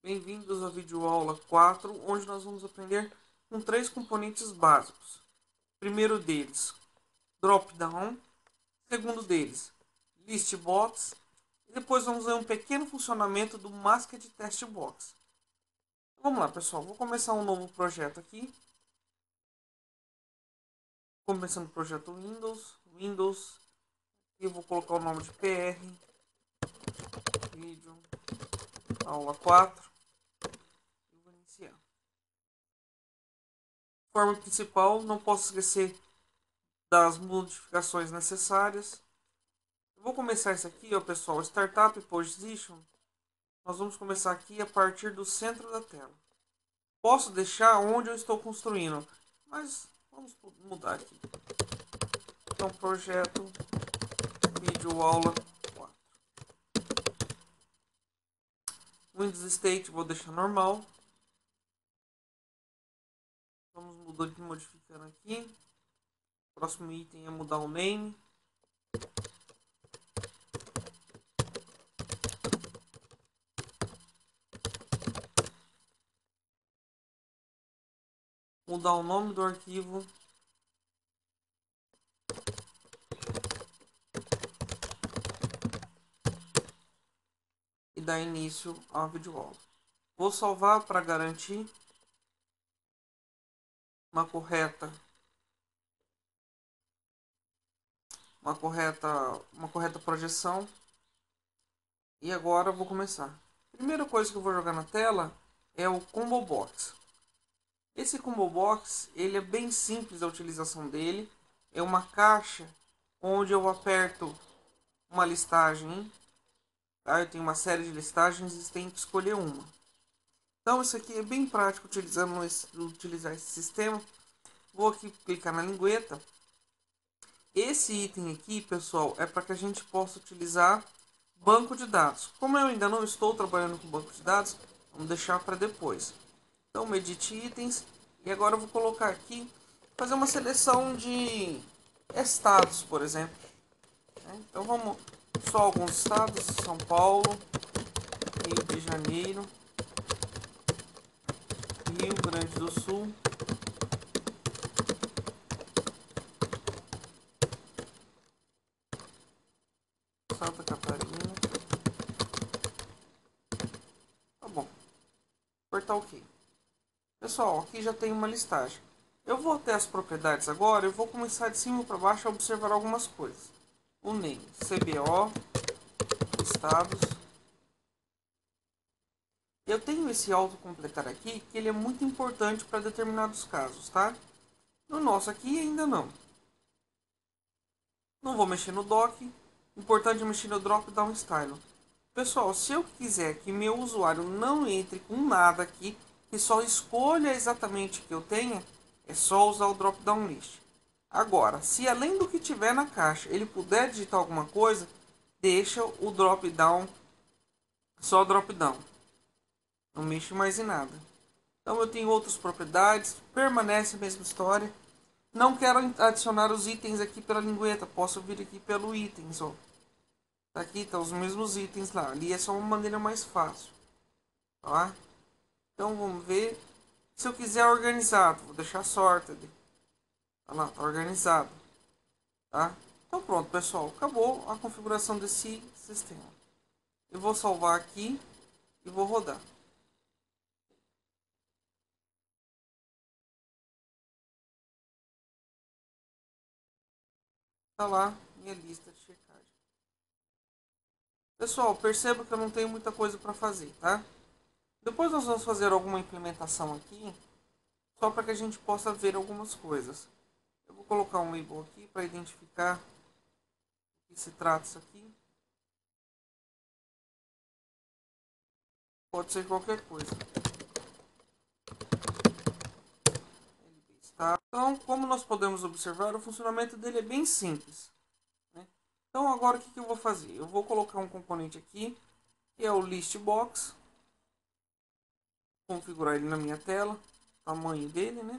Bem-vindos à videoaula 4, onde nós vamos aprender com três componentes básicos. Primeiro deles, drop-down. Segundo deles, listbox. E depois vamos ver um pequeno funcionamento do Masked Test Box. Vamos lá, pessoal. Vou começar um novo projeto aqui. Começando o projeto Windows. E vou colocar o nome de PR. Vídeo. Aula 4. E vou iniciar. Forma principal, não posso esquecer das modificações necessárias. Eu vou começar isso aqui, ó, pessoal, Startup Position. Nós vamos começar aqui a partir do centro da tela. Posso deixar onde eu estou construindo, mas vamos mudar aqui. Então, projeto vídeo aula 4. Windows State vou deixar normal. Vamos modificando aqui. Próximo item é mudar o name. Mudar o nome do arquivo. E dar início à videoaula. Vou salvar para garantir uma correta projeção. E agora eu vou começar. Primeira coisa que eu vou jogar na tela é o Combo Box. Esse Combo Box ele é bem simples a utilização dele. É uma caixa onde eu aperto uma listagem. Tá? Eu tenho uma série de listagens e tenho que escolher uma. Então isso aqui é bem prático utilizar esse sistema. Vou aqui clicar na lingueta. Esse item aqui, pessoal, é para que a gente possa utilizar banco de dados. Como eu ainda não estou trabalhando com banco de dados, vamos deixar para depois. Então, edit itens. E agora eu vou colocar aqui, fazer uma seleção de estados, por exemplo. Então, vamos só alguns estados: São Paulo, Rio de Janeiro, Rio Grande do Sul, Santa Catarina. Tá bom. Apertar OK. Pessoal, aqui já tem uma listagem. Eu vou até as propriedades agora. Eu vou começar de cima para baixo a observar algumas coisas. O name, CBO, estados. Eu tenho esse autocompletar aqui, que ele é muito importante para determinados casos, tá? No nosso aqui ainda não. Não vou mexer no dock. Importante é mexer no drop down style. Pessoal, se eu quiser que meu usuário não entre com nada aqui, que só escolha exatamente o que eu tenha, é só usar o drop down list. Agora, se além do que tiver na caixa ele puder digitar alguma coisa, deixa o drop down, só o drop down. Não mexe mais em nada. Então eu tenho outras propriedades, permanece a mesma história. Não quero adicionar os itens aqui pela lingueta, posso vir aqui pelo itens, ó. Aqui estão os mesmos itens lá, ali é só uma maneira mais fácil, tá? Então vamos ver. Se eu quiser organizado, vou deixar sorted. Olha lá, tá organizado, tá? Então pronto, pessoal, acabou a configuração desse sistema. Eu vou salvar aqui e vou rodar. Tá lá minha lista de checagem. Pessoal, perceba que eu não tenho muita coisa para fazer, tá? Depois nós vamos fazer alguma implementação aqui, só para que a gente possa ver algumas coisas. Eu vou colocar um label aqui para identificar o que se trata isso aqui. Pode ser qualquer coisa. Tá? Então, como nós podemos observar, o funcionamento dele é bem simples, né? Então, agora o que eu vou fazer? Eu vou colocar um componente aqui, que é o listbox. Configurar ele na minha tela, tamanho dele, né?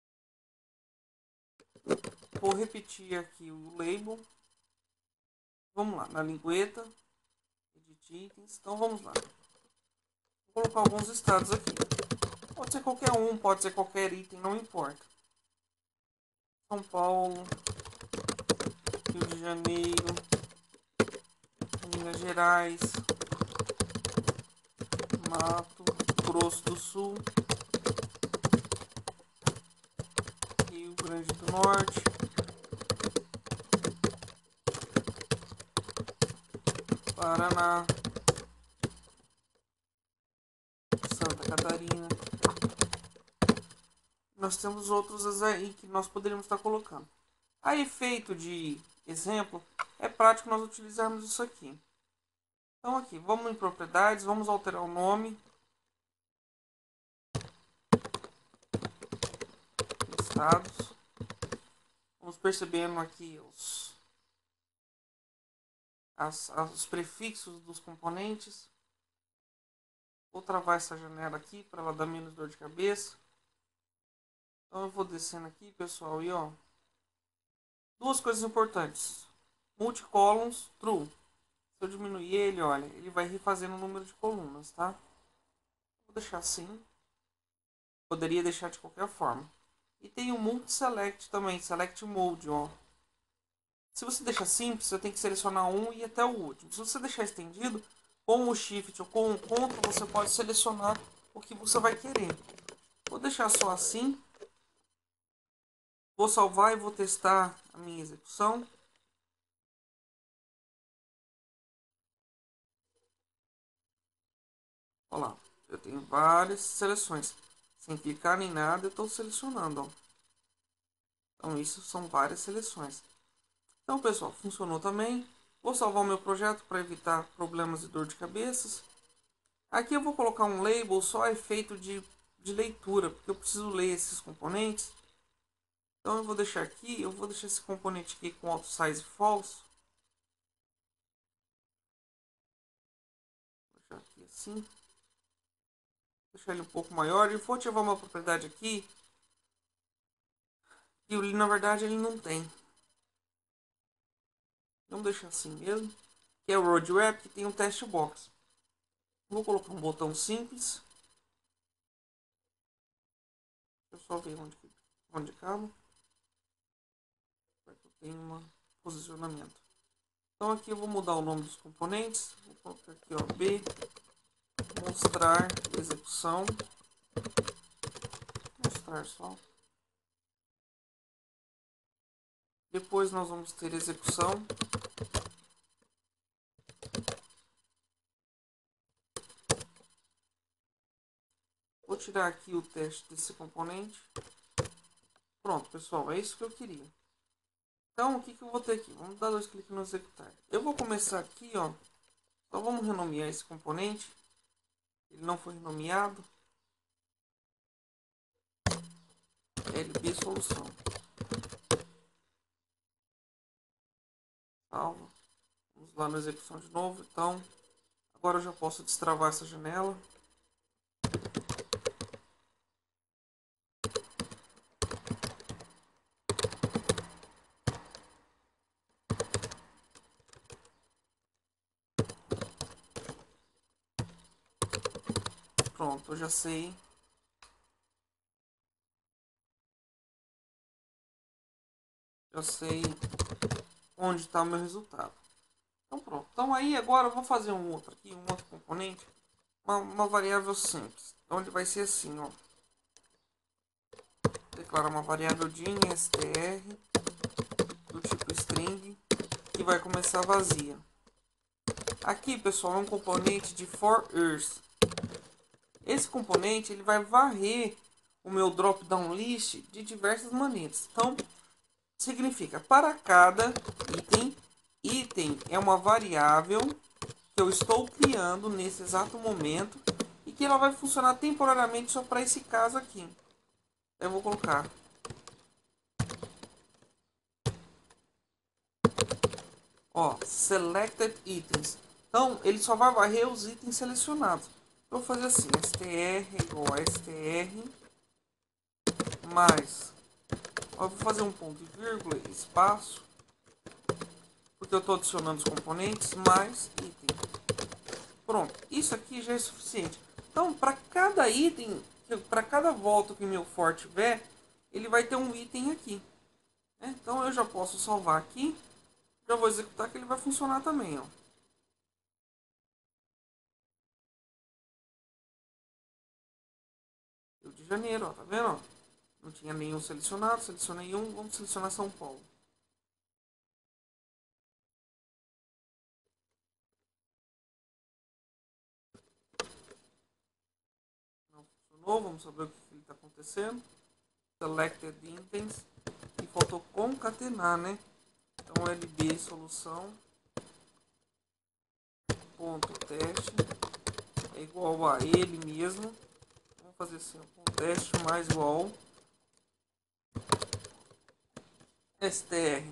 Vou repetir aqui o label. Vamos lá, na lingueta, edit itens. Então vamos lá. Vou colocar alguns estados aqui. Pode ser qualquer um, pode ser qualquer item, não importa. São Paulo, Rio de Janeiro, Minas Gerais, Mato Grosso do Sul, Rio Grande do Norte, Paraná, Santa Catarina. Nós temos outros aí que nós poderíamos estar colocando. A efeito de exemplo, é prático nós utilizarmos isso aqui. Então aqui, vamos em propriedades, vamos alterar o nome. Estados. Vamos percebendo aqui os prefixos dos componentes. Vou travar essa janela aqui para ela dar menos dor de cabeça. Então eu vou descendo aqui, pessoal, e ó, duas coisas importantes. Multicolumns, true. Se eu diminuir ele, olha, ele vai refazendo o número de colunas, tá? Vou deixar assim. Poderia deixar de qualquer forma. E tem o multi-select também, select mode, ó. Se você deixar simples, você tem que selecionar um e ir até o último. Se você deixar estendido, com o Shift ou com o Ctrl, você pode selecionar o que você vai querer. Vou deixar só assim. Vou salvar e vou testar a minha execução. Olha lá, eu tenho várias seleções. Sem clicar nem nada, eu estou selecionando. Ó. Então, isso são várias seleções. Então, pessoal, funcionou também. Vou salvar o meu projeto para evitar problemas e dor de cabeças. Aqui eu vou colocar um label só a efeito de leitura, porque eu preciso ler esses componentes. Então eu vou deixar aqui, eu vou deixar esse componente aqui com auto size false. Vou deixar aqui assim. Deixar ele um pouco maior e vou ativar uma propriedade aqui que na verdade ele não tem. Vamos deixar assim mesmo. Que é o roadwrap que tem um test box. Vou colocar um botão simples. Deixa eu só ver onde cabe. Para que eu tenha um posicionamento. Então aqui eu vou mudar o nome dos componentes. Vou colocar aqui, ó, B, mostrar execução. Mostrar só. Depois nós vamos ter execução. Vou tirar aqui o teste desse componente. Pronto, pessoal, é isso que eu queria. Então, o que eu vou ter aqui? Vamos dar dois cliques no executar. Eu vou começar aqui, ó. Então, vamos renomear esse componente. Ele não foi renomeado. LB solução. Salva. Vamos lá na execução de novo. Então, agora eu já posso destravar essa janela. Pronto, eu já sei. Já sei onde está o meu resultado. Então pronto. Então aí agora eu vou fazer um outro aqui, um outro componente. Uma variável simples. Então ele vai ser assim, ó. Declarar uma variável din str do tipo string que vai começar vazia. Aqui, pessoal, é um componente de for ears. Esse componente ele vai varrer o meu drop down list de diversas maneiras. Então, significa para cada item é uma variável que eu estou criando nesse exato momento e que ela vai funcionar temporariamente só para esse caso aqui. Eu vou colocar ó, selected items. Então, ele só vai varrer os itens selecionados. Eu vou fazer assim, str igual a str mais, ó, eu vou fazer um ponto e vírgula, espaço, porque eu estou adicionando os componentes mais item. Pronto, isso aqui já é suficiente. Então, para cada item, para cada volta que meu for tiver, ele vai ter um item aqui. Né? Então, eu já posso salvar aqui. Já vou executar que ele vai funcionar também. Ó. Rio de Janeiro, ó, tá vendo? Ó? Não tinha nenhum selecionado, selecionei um, vamos selecionar São Paulo. Não funcionou, vamos saber o que está acontecendo. Selected items e faltou concatenar, né? Então lb solução ponto teste é igual a ele mesmo. Vamos fazer assim, ponto teste mais igual str.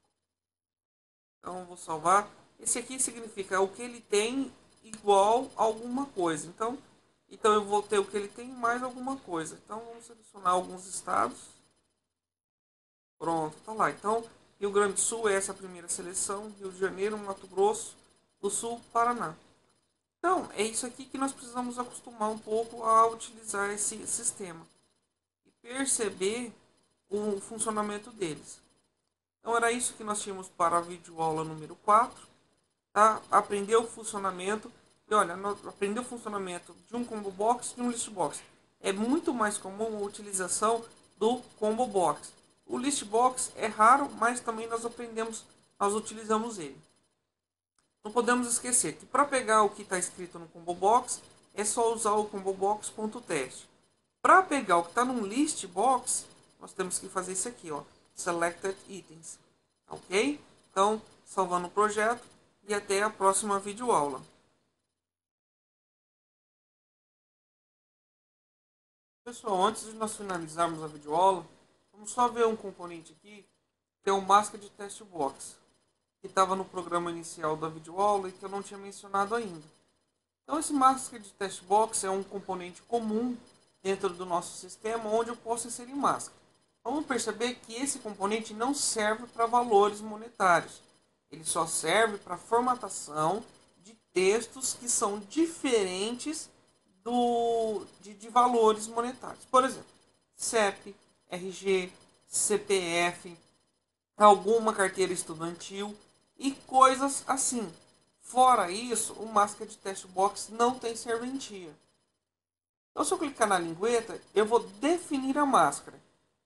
Então vou salvar. Esse aqui significa o que ele tem igual a alguma coisa. Então eu vou ter o que ele tem mais alguma coisa. Então vamos selecionar alguns estados. Pronto, tá lá. Então Rio Grande do Sul é essa primeira seleção. Rio de Janeiro, Mato Grosso do Sul, Paraná. Então é isso aqui que nós precisamos acostumar um pouco a utilizar esse sistema e perceber o funcionamento deles. Então era isso que nós tínhamos para a videoaula número 4. Tá? Aprender o funcionamento. E olha, aprender o funcionamento de um combo box e de um list box. É muito mais comum a utilização do combo box. O list box é raro, mas também nós utilizamos ele. Não podemos esquecer que para pegar o que está escrito no combo box é só usar o combo box.test. Para pegar o que está no list box, nós temos que fazer isso aqui, ó, selected items, ok? Então, salvando o projeto e até a próxima videoaula. Pessoal, antes de nós finalizarmos a videoaula, vamos só ver um componente aqui, que é o Mask de Test Box, que estava no programa inicial da videoaula e que eu não tinha mencionado ainda. Então, esse Mask de Test Box é um componente comum dentro do nosso sistema, onde eu posso inserir máscara. Vamos perceber que esse componente não serve para valores monetários. Ele só serve para formatação de textos que são diferentes de valores monetários. Por exemplo, CEP, RG, CPF, alguma carteira estudantil e coisas assim. Fora isso, o Máscara de Test Box não tem serventia. Então, se eu clicar na lingueta, eu vou definir a máscara.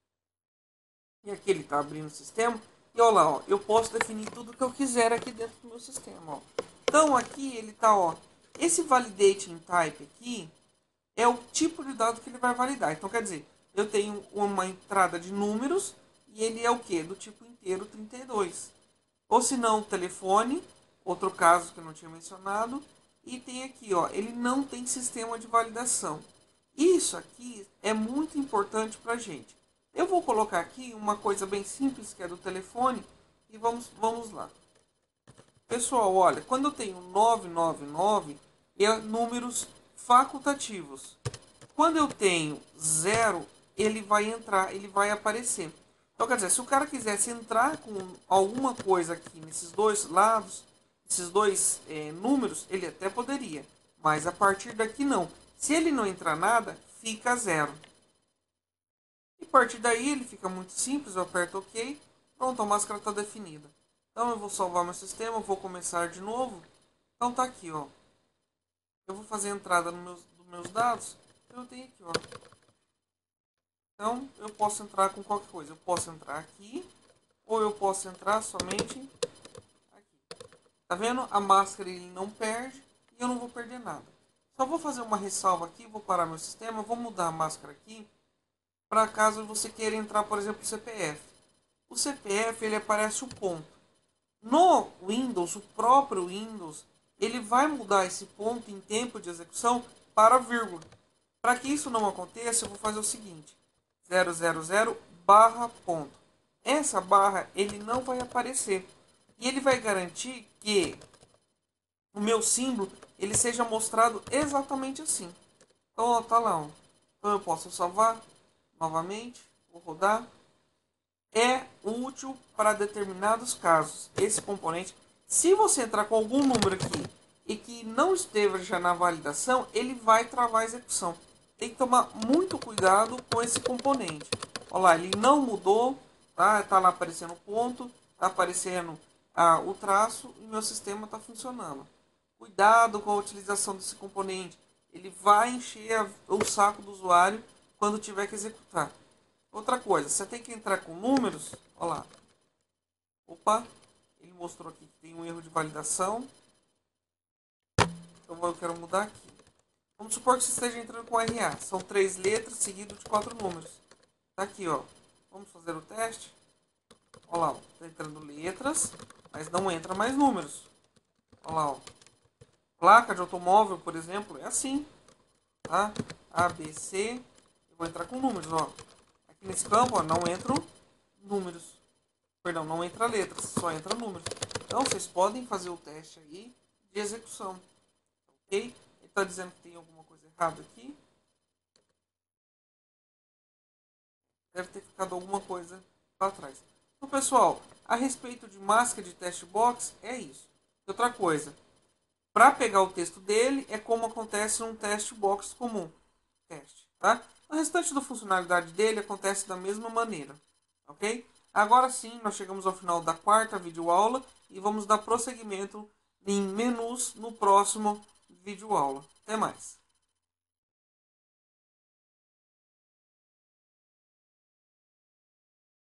E aqui ele está abrindo o sistema. E olha lá, ó, eu posso definir tudo que eu quiser aqui dentro do meu sistema. Ó. Então, aqui ele está, ó, esse validating type aqui é o tipo de dado que ele vai validar. Então, quer dizer, eu tenho uma entrada de números e ele é o que? Do tipo inteiro 32. Ou se não, telefone, outro caso que eu não tinha mencionado. E tem aqui, ó, ele não tem sistema de validação. Isso aqui é muito importante para a gente. Eu vou colocar aqui uma coisa bem simples que é do telefone e vamos lá. Pessoal, olha, quando eu tenho 999 é números facultativos. Quando eu tenho 0, ele vai entrar, ele vai aparecer. Então, quer dizer, se o cara quisesse entrar com alguma coisa aqui nesses dois lados, esses dois números, ele até poderia. Mas a partir daqui não. Se ele não entrar nada, fica 0. E a partir daí ele fica muito simples, eu aperto OK. Pronto, a máscara está definida. Então eu vou salvar meu sistema, vou começar de novo. Então tá aqui, ó. Eu vou fazer a entrada dos meus dados. Eu tenho aqui, ó. Então eu posso entrar com qualquer coisa. Eu posso entrar aqui ou eu posso entrar somente aqui. Tá vendo? A máscara ele não perde e eu não vou perder nada. Só vou fazer uma ressalva aqui, vou parar meu sistema, vou mudar a máscara aqui para caso você queira entrar, por exemplo, o CPF. O CPF ele aparece o ponto. No Windows, o próprio Windows, ele vai mudar esse ponto em tempo de execução para vírgula. Para que isso não aconteça, eu vou fazer o seguinte: 000 barra ponto. Essa barra ele não vai aparecer e ele vai garantir que o meu símbolo ele seja mostrado exatamente assim. Então ó, tá lá. Ó. Então eu posso salvar novamente, vou rodar. é útil para determinados casos. Esse componente, se você entrar com algum número aqui e que não esteja já na validação, ele vai travar a execução. Tem que tomar muito cuidado com esse componente. Olha lá, ele não mudou, tá? Tá lá aparecendo o ponto, tá aparecendo o traço e meu sistema está funcionando. Cuidado com a utilização desse componente. Ele vai encher o saco do usuário quando tiver que executar. Outra coisa, você tem que entrar com números. Olha lá. Opa, ele mostrou aqui que tem um erro de validação. Então eu quero mudar aqui. Vamos supor que você esteja entrando com RA. São 3 letras seguido de 4 números. Tá aqui, ó. Vamos fazer o teste. Olha lá, está entrando letras, mas não entra mais números. Olha lá, ó. Placa de automóvel, por exemplo, é assim. Tá? A, B, C. Eu vou entrar com números, ó. Aqui nesse campo, ó, não entram números. Perdão, não entra letras, só entra números. Então, vocês podem fazer o teste aí de execução. Ok? Ele está dizendo que tem alguma coisa errada aqui. Deve ter ficado alguma coisa para trás. Então, pessoal, a respeito de máscara de teste box, é isso. Outra coisa, para pegar o texto dele, é como acontece num teste box comum. Teste, tá? O restante da funcionalidade dele acontece da mesma maneira, ok? Agora sim, nós chegamos ao final da quarta videoaula e vamos dar prosseguimento em menus no próximo videoaula. Até mais!